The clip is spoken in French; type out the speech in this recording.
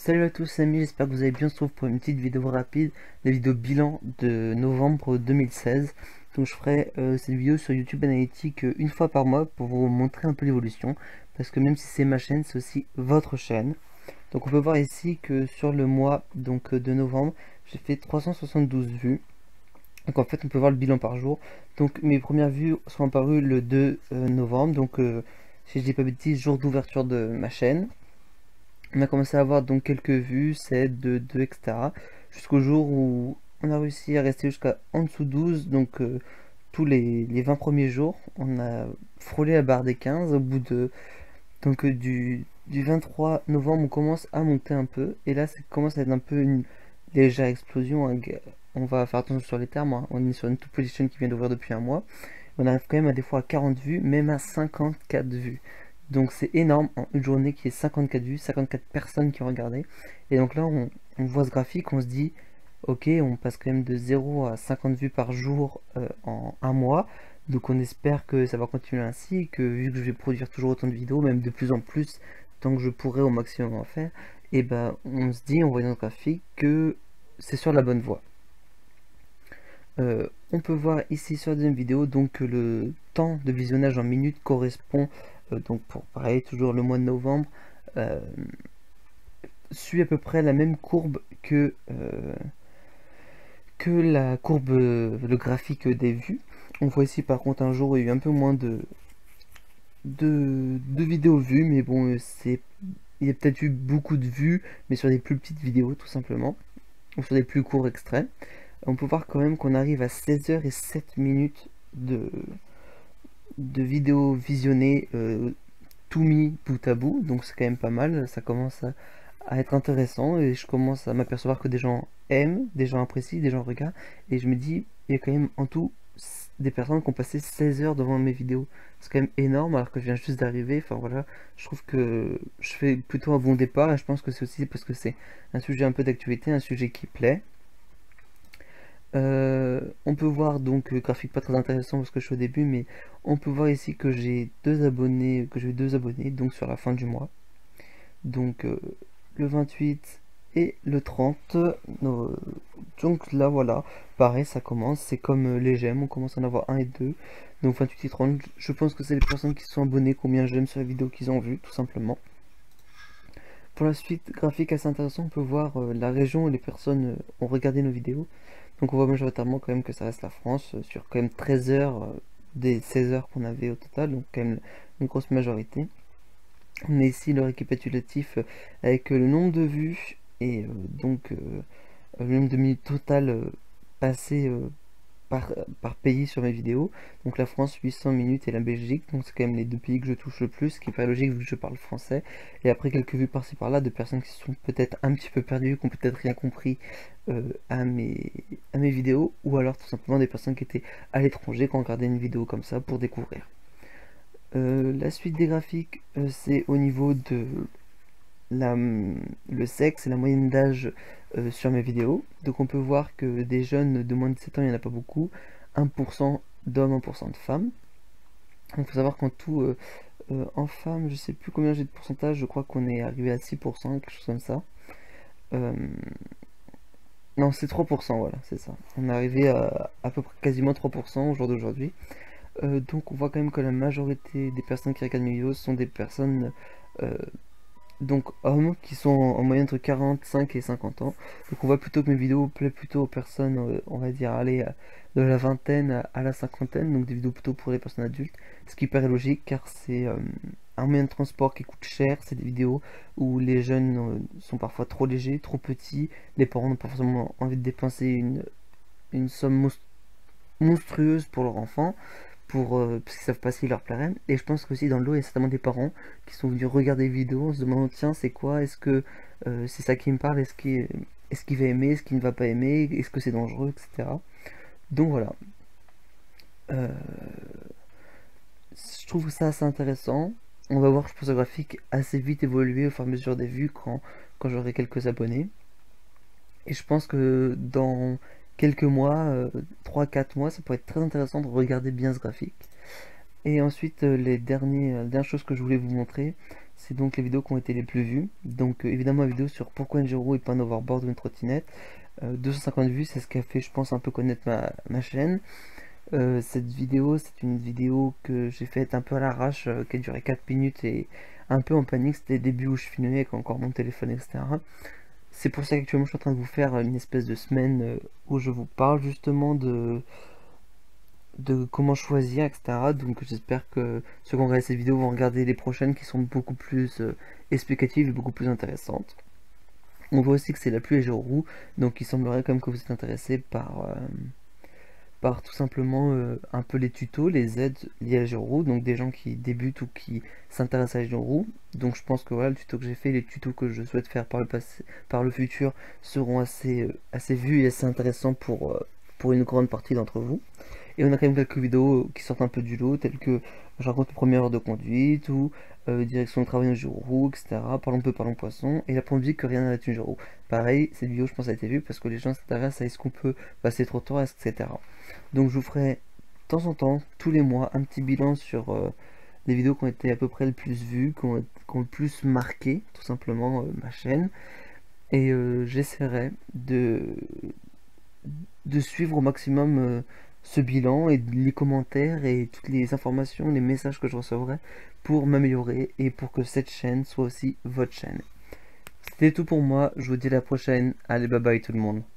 Salut à tous amis, j'espère que vous allez bien. On se retrouve pour une petite vidéo rapide, la vidéo bilan de novembre 2016. Donc je ferai cette vidéo sur YouTube Analytics une fois par mois pour vous montrer un peu l'évolution, parce que même si c'est ma chaîne, c'est aussi votre chaîne. Donc on peut voir ici que sur le mois de novembre, j'ai fait 372 vues. Donc en fait on peut voir le bilan par jour. Donc mes premières vues sont apparues le 2 novembre, donc si je dis pas de bêtises, jour d'ouverture de ma chaîne. On a commencé à avoir donc quelques vues, 7, 2, 2, etc. Jusqu'au jour où on a réussi à rester jusqu'à en dessous 12. Donc tous les 20 premiers jours, on a frôlé la barre des 15. Au bout de du 23 novembre, on commence à monter un peu. Et là, ça commence à être un peu une légère explosion, hein. On va faire attention sur les termes, hein. On est sur une toute petite chaîne qui vient d'ouvrir depuis un mois. On arrive quand même à des fois à 40 vues, même à 54 vues. Donc c'est énorme en une journée qui est 54 vues, 54 personnes qui ont regardé. Et donc là on voit ce graphique, on se dit ok, on passe quand même de 0 à 50 vues par jour en un mois. Donc on espère que ça va continuer ainsi, que vu que je vais produire toujours autant de vidéos, même de plus en plus, tant que je pourrai au maximum en faire, et ben on se dit, on voit dans le graphique que c'est sur la bonne voie. On peut voir ici sur la deuxième vidéo donc que le temps de visionnage en minutes correspond donc pour pareil toujours le mois de novembre, suit à peu près la même courbe que la courbe, le graphique des vues. On voit ici par contre un jour où il y a eu un peu moins de vidéos vues, mais bon il y a peut-être eu beaucoup de vues mais sur des plus petites vidéos tout simplement, ou sur des plus courts extraits. On peut voir quand même qu'on arrive à 16h07 de vidéos visionnées, tout mis bout à bout, donc c'est quand même pas mal. Ça commence à être intéressant et je commence à m'apercevoir que des gens aiment, des gens apprécient, des gens regardent, et je me dis il y a quand même en tout des personnes qui ont passé 16 heures devant mes vidéos. C'est quand même énorme alors que je viens juste d'arriver. Enfin voilà, je trouve que je fais plutôt un bon départ et je pense que c'est aussi parce que c'est un sujet un peu d'actualité, un sujet qui plaît. On peut voir donc graphique pas très intéressant parce que je suis au début, mais on peut voir ici que j'ai deux abonnés, donc sur la fin du mois. Donc le 28 et le 30. Donc là voilà, pareil ça commence, c'est comme les j'aime, on commence à en avoir un et deux. Donc 28 et 30, je pense que c'est les personnes qui se sont abonnées, combien j'aime sur la vidéo qu'ils ont vu tout simplement. Pour la suite, graphique assez intéressant, on peut voir la région où les personnes ont regardé nos vidéos. Donc on voit majoritairement quand même que ça reste la France, sur quand même 13 heures des 16 heures qu'on avait au total, donc quand même une grosse majorité. On a ici le récapitulatif avec le nombre de vues et le nombre de minutes totales passées par pays sur mes vidéos. Donc la France 800 minutes et la Belgique, donc c'est quand même les deux pays que je touche le plus, ce qui est pas logique vu que je parle français. Et après quelques vues par-ci par-là de personnes qui sont peut-être un petit peu perdues, qui ont peut-être rien compris à mes vidéos, ou alors tout simplement des personnes qui étaient à l'étranger, qui ont regardé une vidéo comme ça pour découvrir. La suite des graphiques, c'est au niveau de le sexe et la moyenne d'âge sur mes vidéos. Donc on peut voir que des jeunes de moins de 17 ans, il n'y en a pas beaucoup. 1% d'hommes, 1% de femmes. Il faut savoir qu'en tout, en femmes, je sais plus combien j'ai de pourcentage, je crois qu'on est arrivé à 6%, quelque chose comme ça. Non, c'est 3%, voilà, c'est ça. On est arrivé à peu près quasiment 3% au jour d'aujourd'hui. Donc on voit quand même que la majorité des personnes qui regardent mes vidéos sont des personnes donc hommes qui sont en moyenne entre 45 et 50 ans. Donc on voit plutôt que mes vidéos plaisent plutôt aux personnes, on va dire, aller de la vingtaine à la cinquantaine, donc des vidéos plutôt pour les personnes adultes, ce qui paraît logique car c'est un moyen de transport qui coûte cher. C'est des vidéos où les jeunes sont parfois trop légers, trop petits, les parents n'ont pas forcément envie de dépenser une somme monstrueuse pour leur enfant, parce qu'ils savent pas s'il leur plairait. Et je pense qu'aussi dans le lot il y a certainement des parents qui sont venus regarder les vidéos en se demandant tiens c'est quoi, est-ce que c'est ça qui me parle, est-ce qu'il va aimer, est-ce qu'il ne va pas aimer, est-ce que c'est dangereux, etc. Donc voilà. Euh, je trouve ça assez intéressant. On va voir, je pense, le graphique assez vite évoluer au fur et à mesure des vues quand j'aurai quelques abonnés. Et je pense que dans quelques mois, 3-4 mois, ça pourrait être très intéressant de regarder bien ce graphique. Et ensuite, les dernières choses que je voulais vous montrer, c'est donc les vidéos qui ont été les plus vues. Donc évidemment la vidéo sur pourquoi une gyro et pas un overboard ou une trottinette. 250 vues, c'est ce qui a fait je pense un peu connaître ma chaîne. Cette vidéo, c'est une vidéo que j'ai faite un peu à l'arrache, qui a duré 4 minutes et un peu en panique. C'était le début où je filmais avec encore mon téléphone, etc. C'est pour ça qu'actuellement je suis en train de vous faire une espèce de semaine où je vous parle justement de comment choisir, etc. Donc j'espère que ceux qui ont regardé cette vidéo vont regarder les prochaines qui sont beaucoup plus explicatives et beaucoup plus intéressantes. On voit aussi que c'est la pluie et les roues, donc il semblerait comme que vous êtes intéressé par tout simplement un peu les tutos, les aides liées à la gyro, donc des gens qui débutent ou qui s'intéressent à la gyro. Donc je pense que voilà, le tuto que j'ai fait, les tutos que je souhaite faire par le passé, par le futur seront assez vus et assez intéressants pour une grande partie d'entre vous. Et on a quand même quelques vidéos qui sortent un peu du lot, telles que je raconte les premières heures de conduite, ou direction de travail en gyro, etc. Parlons peu, parlons poisson, et la première musique que rien n'arrête une gyro. Pareil, cette vidéo je pense a été vue parce que les gens s'intéressent à est-ce qu'on peut passer trop tôt, etc. Donc je vous ferai de temps en temps, tous les mois, un petit bilan sur les vidéos qui ont été à peu près le plus vues, qui ont le plus marqué, tout simplement, ma chaîne. Et j'essaierai de suivre au maximum ce bilan et les commentaires et toutes les informations, les messages que je recevrai pour m'améliorer et pour que cette chaîne soit aussi votre chaîne. C'était tout pour moi, je vous dis à la prochaine, allez bye bye tout le monde.